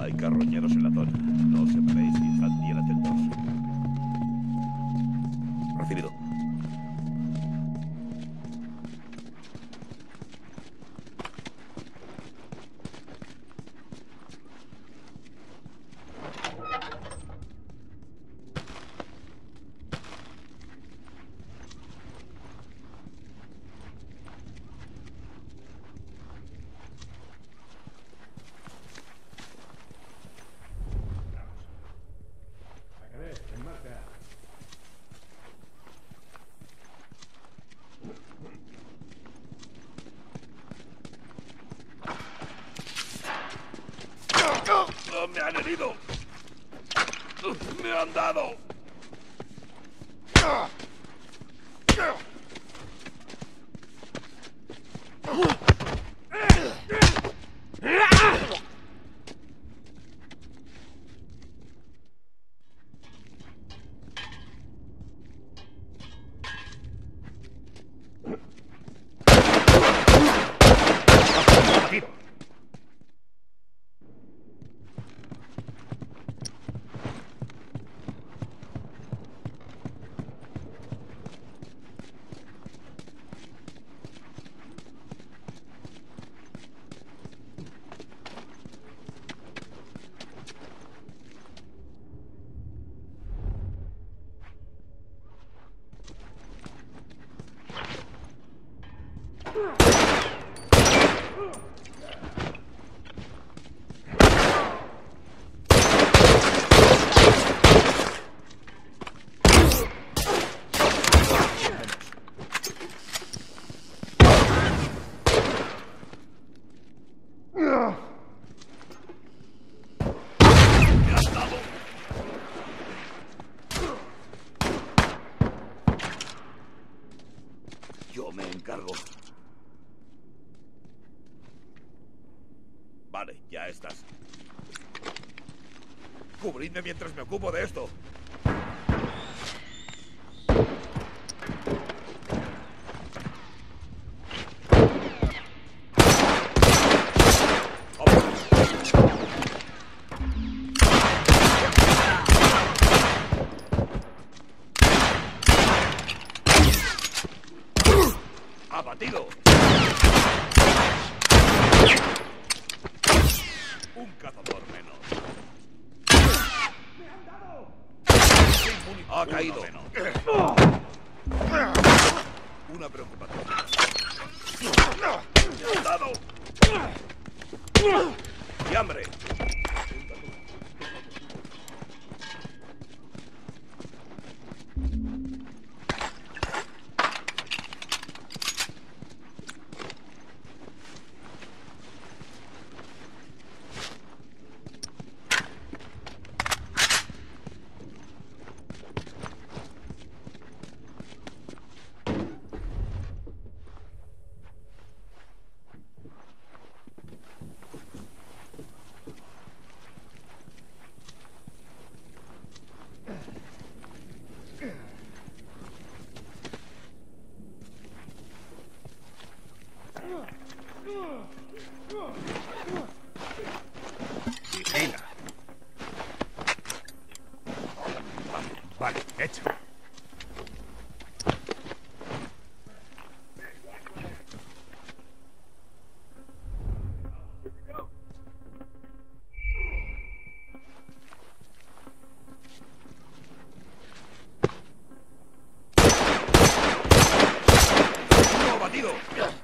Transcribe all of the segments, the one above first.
Hay carroñeros en la zona. No os separéis y estad bien atentos. Recibido. ¡Me han herido! ¡Me han dado! Yo me encargo. Vale, ya estás. Cubridme mientras me ocupo de esto. ¡Abatido! Un cazador menos. ¡Me han dado! Ha caído. Una preocupación. ¡Me han dado! ¡Y hambre! Vigila. Vale, hecho. ¡Uno abatido!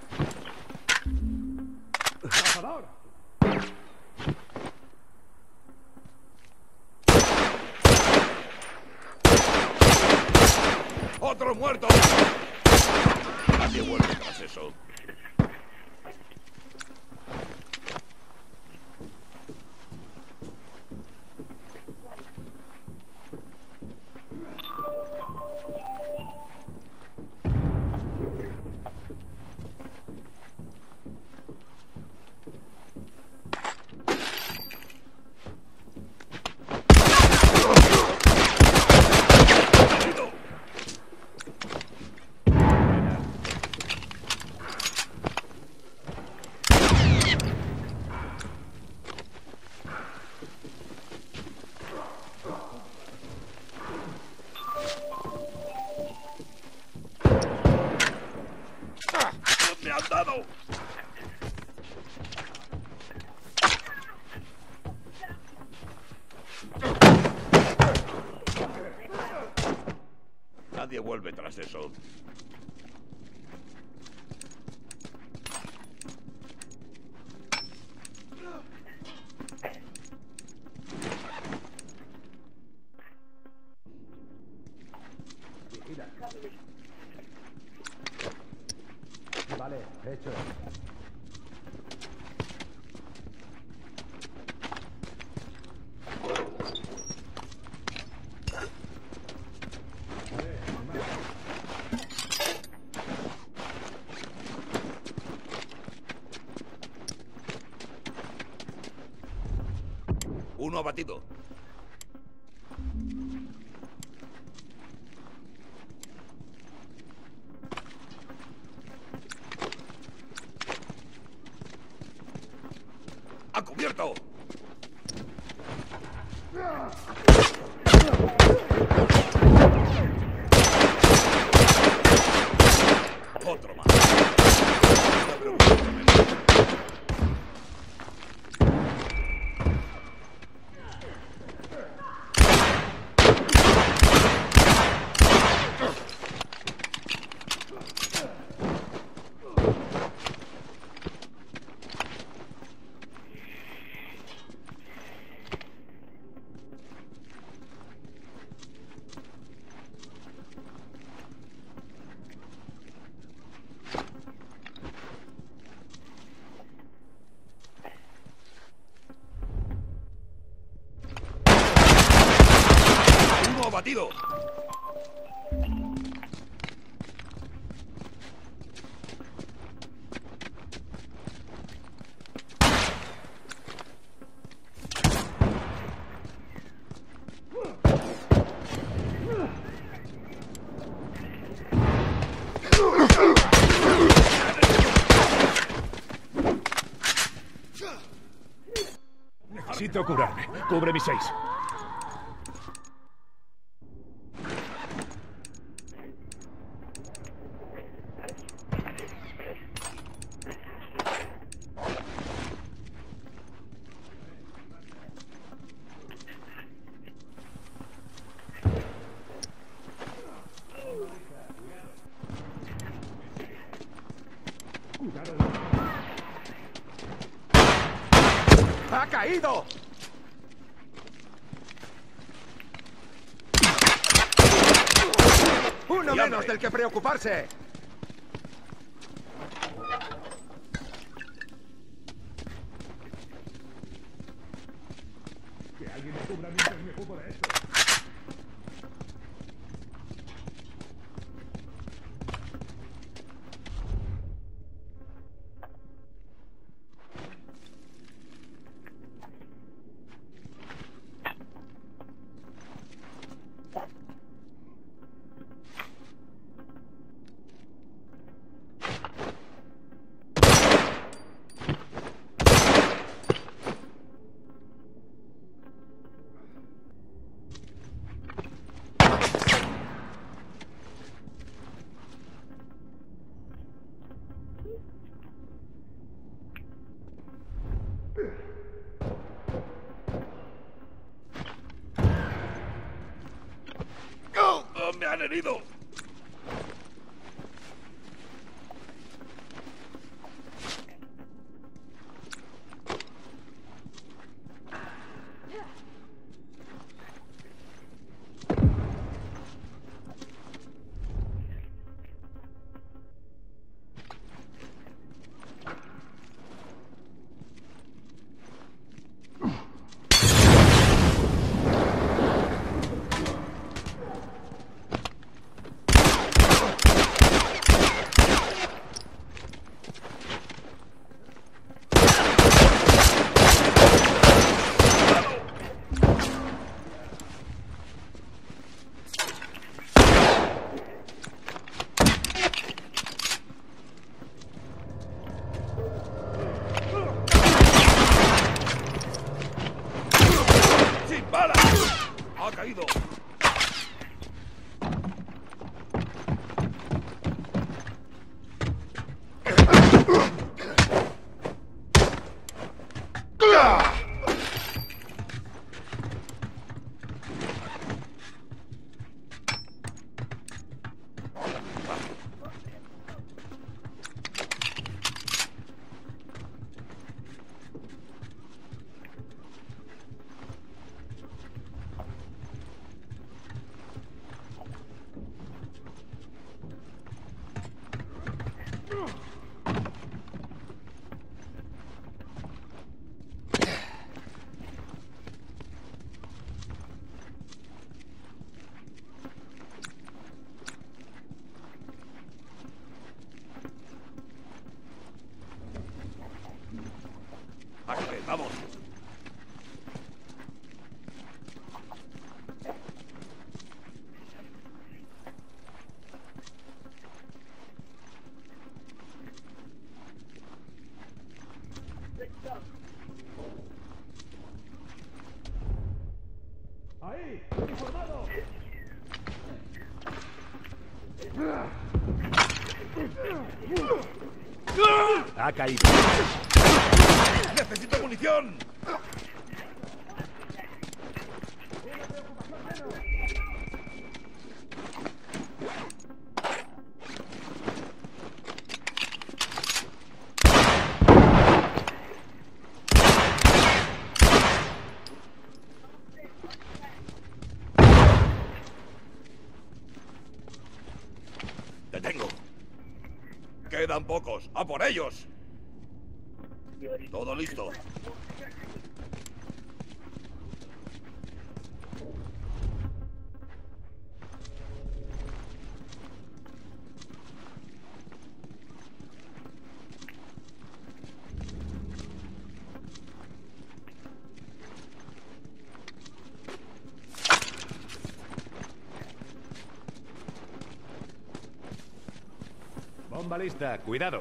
¡Cazador! vuelve tras eso. Vale, hecho. Uno abatido. ¡A cubierto! Otro más. Uno abatido. Necesito curarme. Cubre mis 6. ¡Ha caído! ¡Uno menos del que preocuparse! Que alguien me cubra mientras me ocupo de esto. ¡Oh, me han herido! ¡Ha caído! Ha caído. ¡Necesito munición! ¡Te tengo! ¡Quedan pocos! ¡A por ellos! Todo listo. Bomba lista, cuidado.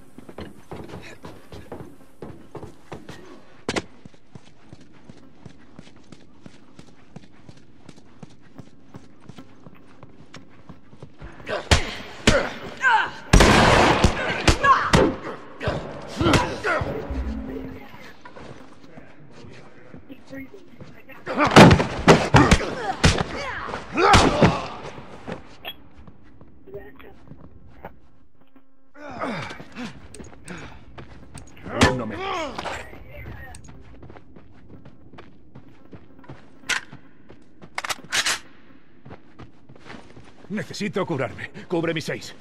Uno menos. Necesito curarme. Cubre mis 6.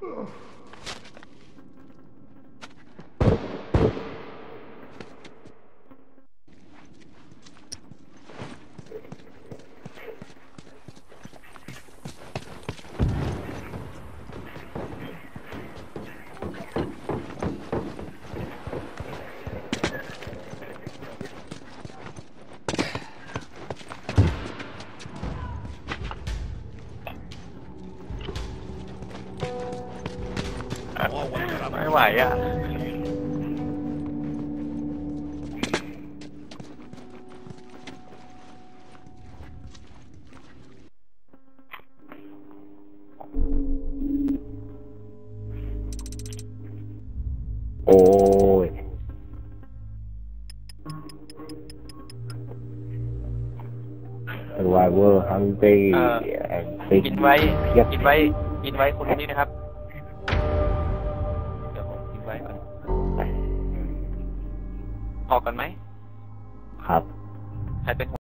ไม่ไหวอ่ะโอ้ยSurvivor Hungry กินไว้กินไว้คุณนี่นะครับเดี๋ยวผมกินไว้ก่อนออกกันไหมครับใครเป็น